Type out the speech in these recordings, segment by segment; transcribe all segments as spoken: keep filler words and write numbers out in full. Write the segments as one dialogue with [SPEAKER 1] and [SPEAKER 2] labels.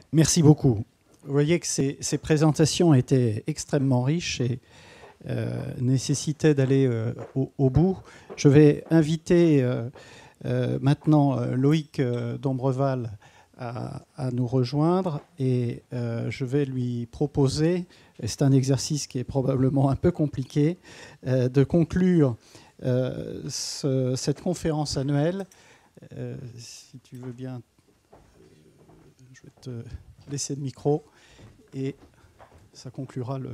[SPEAKER 1] Merci beaucoup. Vous voyez que ces, ces présentations étaient extrêmement riches et euh, nécessitaient d'aller euh, au, au bout. Je vais inviter euh, euh, maintenant euh, Loïc euh, Dombreval à, à nous rejoindre et euh, je vais lui proposer, et c'est un exercice qui est probablement un peu compliqué, euh, de conclure euh, ce, cette conférence annuelle. Euh, si tu veux bien, je vais te laisser le micro et ça conclura le...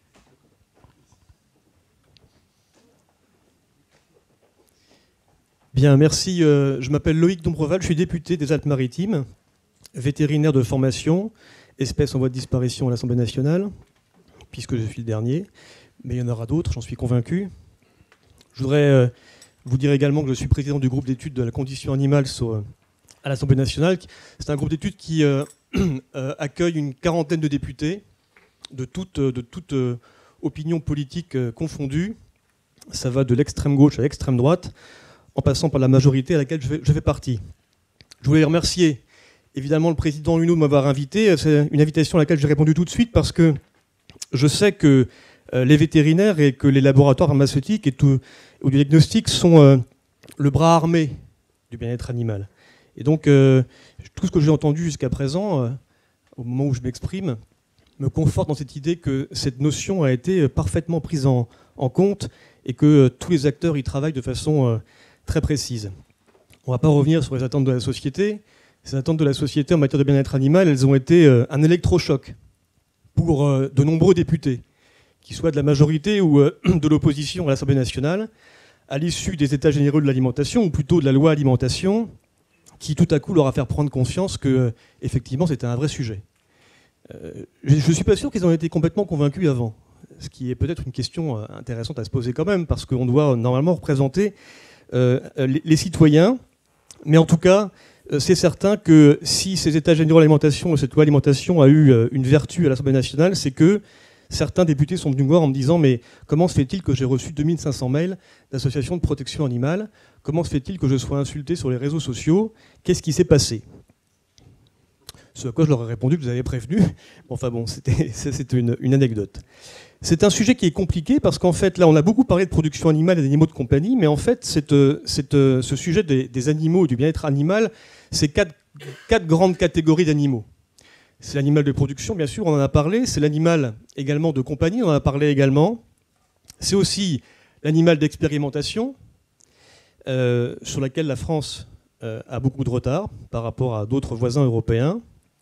[SPEAKER 2] Bien, merci. Euh, je m'appelle Loïc Dombreval, je suis député des Alpes-Maritimes, vétérinaire de formation, espèce en voie de disparition à l'Assemblée nationale, puisque je suis le dernier, mais il y en aura d'autres, j'en suis convaincu. Je voudrais euh, vous dire également que je suis président du groupe d'études de la condition animale sur, à l'Assemblée nationale. C'est un groupe d'études qui euh, euh, accueille une quarantaine de députés de toute, de toute euh, opinion politique euh, confondue. Ça va de l'extrême gauche à l'extrême droite, en passant par la majorité à laquelle je fais, je fais partie. Je voulais remercier évidemment le président Huneau de m'avoir invité. C'est une invitation à laquelle j'ai répondu tout de suite parce que je sais que euh, les vétérinaires et que les laboratoires pharmaceutiques et tout, ou du diagnostic sont euh, le bras armé du bien-être animal. Et donc euh, tout ce que j'ai entendu jusqu'à présent, euh, au moment où je m'exprime, me conforte dans cette idée que cette notion a été parfaitement prise en, en compte et que euh, tous les acteurs y travaillent de façon euh, très précise. On ne va pas revenir sur les attentes de la société. Ces attentes de la société en matière de bien-être animal, elles ont été euh, un électrochoc pour euh, de nombreux députés, qu'ils soient de la majorité ou euh, de l'opposition à l'Assemblée nationale, à l'issue des États généraux de l'alimentation, ou plutôt de la loi alimentation, qui tout à coup leur a fait prendre conscience que, euh, effectivement, c'était un vrai sujet. Euh, je ne suis pas sûr qu'ils en aient été complètement convaincus avant, ce qui est peut-être une question euh, intéressante à se poser quand même, parce qu'on doit normalement représenter euh, les, les citoyens, mais en tout cas, euh, c'est certain que si ces États généraux de l'alimentation et cette loi alimentation a eu euh, une vertu à l'Assemblée nationale, c'est que certains députés sont venus me voir en me disant « Mais comment se fait-il que j'ai reçu deux mille cinq cents mails d'associations de protection animale ? Comment se fait-il que je sois insulté sur les réseaux sociaux ? Qu'est-ce qui s'est passé ?» Ce à quoi je leur ai répondu que vous avez prévenu. Enfin bon, c'était, c'était une, une anecdote. C'est un sujet qui est compliqué parce qu'en fait, là, on a beaucoup parlé de production animale et d'animaux de compagnie, mais en fait, cette, cette, ce sujet des, des animaux et du bien-être animal, c'est quatre, quatre grandes catégories d'animaux. C'est l'animal de production, bien sûr, on en a parlé. C'est l'animal également de compagnie, on en a parlé également. C'est aussi l'animal d'expérimentation, euh, sur laquelle la France euh, a beaucoup de retard par rapport à d'autres voisins européens.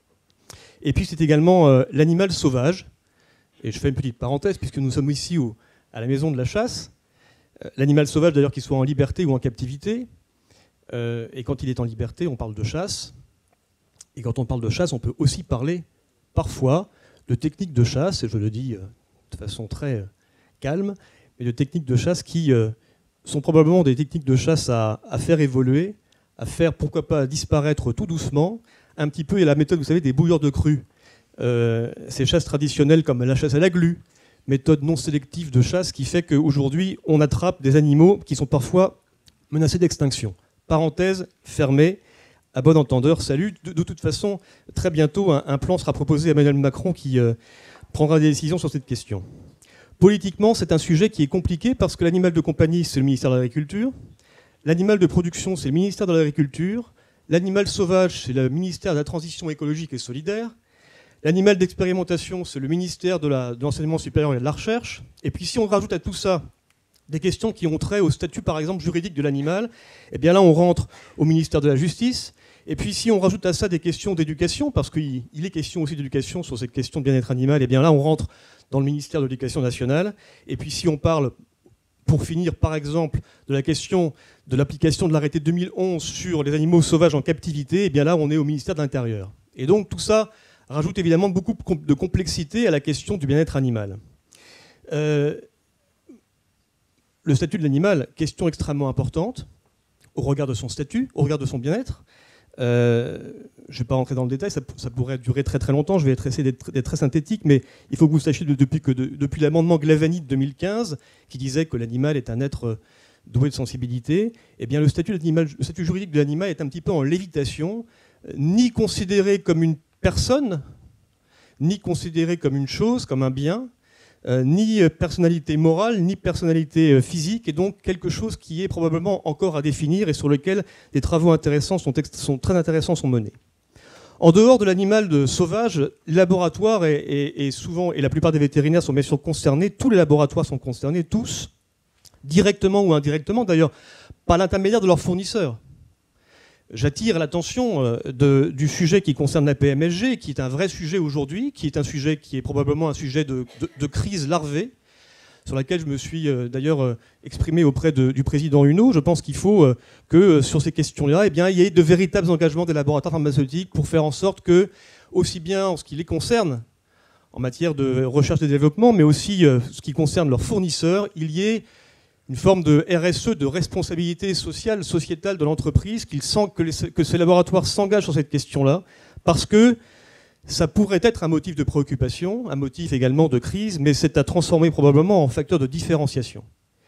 [SPEAKER 2] Et puis c'est également euh, l'animal sauvage. Et je fais une petite parenthèse, puisque nous sommes ici au, à la maison de la chasse. Euh, l'animal sauvage, d'ailleurs, qu'il soit en liberté ou en captivité. Euh, et quand il est en liberté, on parle de chasse. Et quand on parle de chasse, on peut aussi parler, parfois, de techniques de chasse, et je le dis euh, de façon très euh, calme, mais de techniques de chasse qui euh, sont probablement des techniques de chasse à, à faire évoluer, à faire, pourquoi pas, disparaître tout doucement. Un petit peu, il y a la méthode, vous savez, des bouilleurs de crue. Euh, ces chasses traditionnelles comme la chasse à la glu, méthode non sélective de chasse qui fait qu'aujourd'hui, on attrape des animaux qui sont parfois menacés d'extinction. Parenthèse fermée, à bon entendeur, salut. De, de toute façon, très bientôt, un, un plan sera proposé à Emmanuel Macron qui euh, prendra des décisions sur cette question. Politiquement, c'est un sujet qui est compliqué parce que l'animal de compagnie, c'est le ministère de l'Agriculture. L'animal de production, c'est le ministère de l'Agriculture. L'animal sauvage, c'est le ministère de la Transition écologique et solidaire. L'animal d'expérimentation, c'est le ministère de, la, de l'enseignement supérieur et de la recherche. Et puis si on rajoute à tout ça des questions qui ont trait au statut, par exemple, juridique de l'animal, eh bien là, on rentre au ministère de la Justice. Et puis si on rajoute à ça des questions d'éducation, parce qu'il est question aussi d'éducation sur cette question de bien-être animal, eh bien là, on rentre dans le ministère de l'Éducation nationale. Et puis si on parle, pour finir, par exemple, de la question de l'application de l'arrêté deux mille onze sur les animaux sauvages en captivité, eh bien là, on est au ministère de l'Intérieur. Et donc tout ça rajoute évidemment beaucoup de complexité à la question du bien-être animal. Euh, le statut de l'animal, question extrêmement importante, au regard de son statut, au regard de son bien-être. Euh, je ne vais pas rentrer dans le détail, ça, ça pourrait durer très très longtemps, je vais essayer d'être, d'être très synthétique, mais il faut que vous sachiez de, depuis, que de, depuis l'amendement Glavany de deux mille quinze, qui disait que l'animal est un être doué de sensibilité, eh bien le statut, le statut juridique de l'animal est un petit peu en lévitation, ni considéré comme une personne, ni considéré comme une chose, comme un bien, euh, ni personnalité morale, ni personnalité physique, et donc quelque chose qui est probablement encore à définir et sur lequel des travaux intéressants sont, sont très intéressants sont menés. En dehors de l'animal de sauvage, le laboratoire est, est, est souvent, et la plupart des vétérinaires sont bien sûr concernés, tous les laboratoires sont concernés, tous, directement ou indirectement d'ailleurs, par l'intermédiaire de leurs fournisseurs. J'attire l'attention de, du sujet qui concerne la P M S G, qui est un vrai sujet aujourd'hui, qui est un sujet qui est probablement un sujet de, de, de crise larvée, sur laquelle je me suis euh, d'ailleurs euh, exprimé auprès de, du président Huneau. Je pense qu'il faut euh, que euh, sur ces questions-là, eh bien, il y ait de véritables engagements des laboratoires pharmaceutiques pour faire en sorte que, aussi bien en ce qui les concerne, en matière de recherche et développement, mais aussi euh, ce qui concerne leurs fournisseurs, il y ait une forme de R S E, de responsabilité sociale, sociétale de l'entreprise, qu'il sent que, les, que ces laboratoires s'engagent sur cette question-là, parce que ça pourrait être un motif de préoccupation, un motif également de crise, mais c'est à transformer probablement en facteur de différenciation.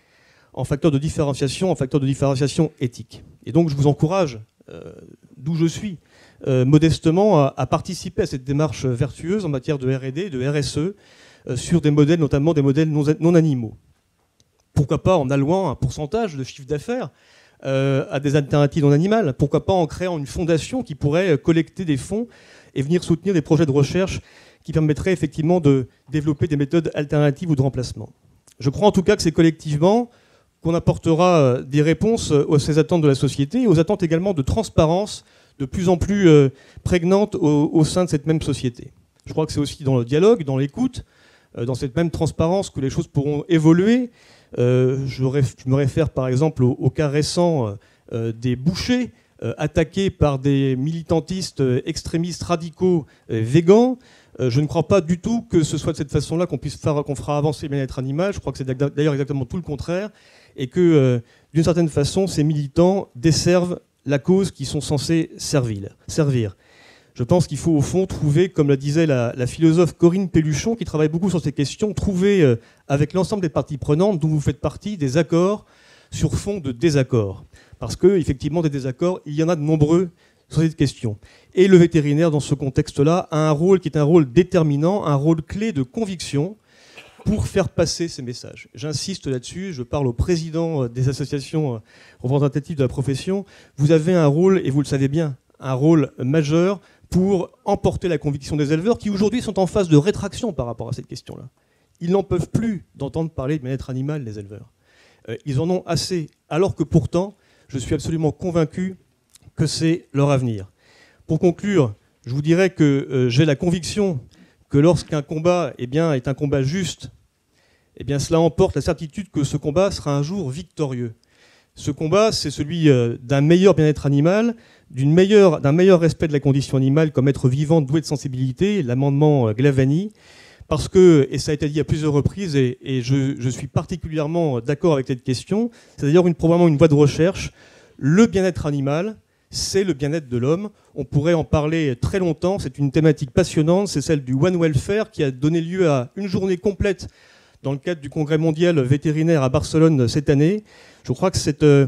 [SPEAKER 2] En facteur de différenciation, en facteur de différenciation éthique. Et donc je vous encourage, euh, d'où je suis, euh, modestement à, à participer à cette démarche vertueuse en matière de R et D, de R S E, euh, sur des modèles, notamment des modèles non, non animaux. Pourquoi pas en allouant un pourcentage de chiffre d'affaires euh, à des alternatives non animales? Pourquoi pas en créant une fondation qui pourrait collecter des fonds et venir soutenir des projets de recherche qui permettraient effectivement de développer des méthodes alternatives ou de remplacement. Je crois en tout cas que c'est collectivement qu'on apportera des réponses à ces attentes de la société et aux attentes également de transparence de plus en plus prégnantes au, au sein de cette même société. Je crois que c'est aussi dans le dialogue, dans l'écoute, dans cette même transparence que les choses pourront évoluer. Euh, je, je me réfère par exemple au, au cas récent euh, des bouchers euh, attaqués par des militantistes euh, extrémistes radicaux euh, végans. Euh, je ne crois pas du tout que ce soit de cette façon-là qu'on puisse faire, qu'on fera avancer le bien-être animal. Je crois que c'est d'ailleurs exactement tout le contraire et que euh, d'une certaine façon, ces militants desservent la cause qu'ils sont censés servir. servir. Je pense qu'il faut au fond trouver, comme la disait la, la philosophe Corinne Pelluchon, qui travaille beaucoup sur ces questions, trouver euh, avec l'ensemble des parties prenantes dont vous faites partie des accords sur fond de désaccords. Parce qu'effectivement, des désaccords, il y en a de nombreux sur cette question. Et le vétérinaire, dans ce contexte-là, a un rôle qui est un rôle déterminant, un rôle clé de conviction pour faire passer ces messages. J'insiste là-dessus, je parle au président des associations représentatives de la profession. Vous avez un rôle, et vous le savez bien, un rôle majeur pour emporter la conviction des éleveurs qui aujourd'hui sont en phase de rétraction par rapport à cette question-là. Ils n'en peuvent plus d'entendre parler de bien-être animal, les éleveurs. Euh, ils en ont assez, alors que pourtant, je suis absolument convaincu que c'est leur avenir. Pour conclure, je vous dirais que euh, j'ai la conviction que lorsqu'un combat eh bien, est un combat juste, eh bien, cela emporte la certitude que ce combat sera un jour victorieux. Ce combat, c'est celui euh, d'un meilleur bien-être animal, d'une meilleure, d'un meilleur respect de la condition animale comme être vivant doué de sensibilité, l'amendement Glavany, parce que, et ça a été dit à plusieurs reprises, et, et je, je suis particulièrement d'accord avec cette question, c'est d'ailleurs une, probablement une voie de recherche, le bien-être animal, c'est le bien-être de l'homme. On pourrait en parler très longtemps, c'est une thématique passionnante, c'est celle du One Welfare qui a donné lieu à une journée complète dans le cadre du Congrès mondial vétérinaire à Barcelone cette année. Je crois que cette... Euh,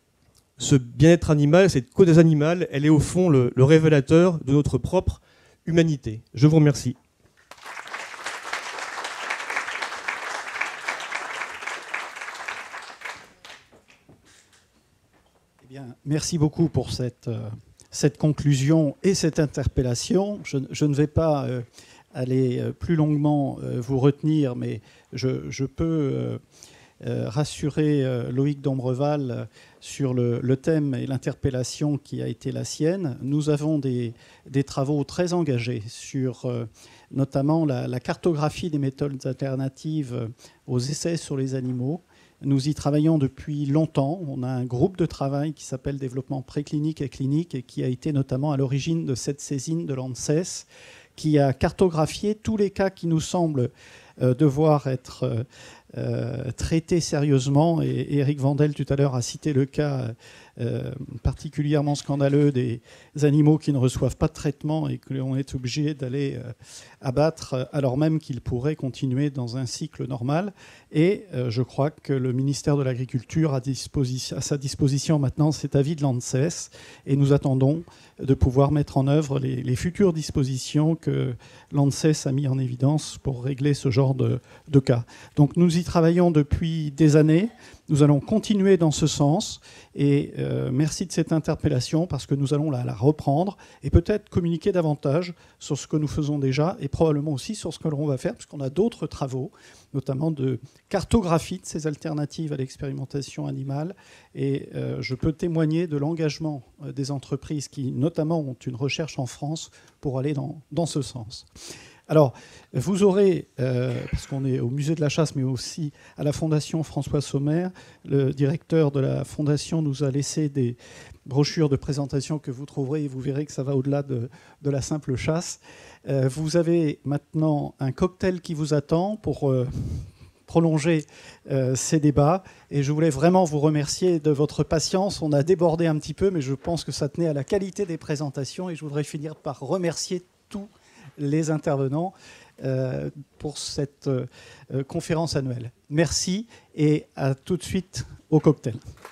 [SPEAKER 2] ce bien-être animal, cette cause animale, elle est au fond le, le révélateur de notre propre humanité. Je vous remercie.
[SPEAKER 1] Eh bien, merci beaucoup pour cette, euh, cette conclusion et cette interpellation. Je, je ne vais pas euh, aller plus longuement euh, vous retenir, mais je, je peux... Euh, Euh, rassurer euh, Loïc Dombreval euh, sur le, le thème et l'interpellation qui a été la sienne. Nous avons des, des travaux très engagés sur euh, notamment la, la cartographie des méthodes alternatives euh, aux essais sur les animaux. Nous y travaillons depuis longtemps. On a un groupe de travail qui s'appelle Développement préclinique et clinique et qui a été notamment à l'origine de cette saisine de l'ANSES, qui a cartographié tous les cas qui nous semblent euh, devoir être euh, Euh, traité sérieusement, et Éric Vandel tout à l'heure a cité le cas euh, particulièrement scandaleux des animaux qui ne reçoivent pas de traitement et que l'on est obligé d'aller euh, abattre alors même qu'ils pourraient continuer dans un cycle normal. Et euh, je crois que le ministère de l'Agriculture a à sa disposition maintenant cet avis de l'ANSES et nous attendons de pouvoir mettre en œuvre les, les futures dispositions que l'ANSES a mis en évidence pour régler ce genre de, de cas. Donc nous y travaillons depuis des années. Nous allons continuer dans ce sens et euh, merci de cette interpellation parce que nous allons la, la reprendre et peut-être communiquer davantage sur ce que nous faisons déjà et probablement aussi sur ce que l'on va faire puisqu'on a d'autres travaux, notamment de cartographie de ces alternatives à l'expérimentation animale. Et euh, je peux témoigner de l'engagement euh, des entreprises qui notamment ont une recherche en France pour aller dans, dans ce sens. Alors, vous aurez, euh, parce qu'on est au musée de la chasse, mais aussi à la Fondation François Sommer, le directeur de la Fondation nous a laissé des brochures de présentation que vous trouverez et vous verrez que ça va au-delà de, de la simple chasse. Euh, vous avez maintenant un cocktail qui vous attend pour euh, prolonger euh, ces débats. Et je voulais vraiment vous remercier de votre patience. On a débordé un petit peu, mais je pense que ça tenait à la qualité des présentations. Et je voudrais finir par remercier tous les intervenants euh, pour cette euh, conférence annuelle. Merci et à tout de suite au cocktail.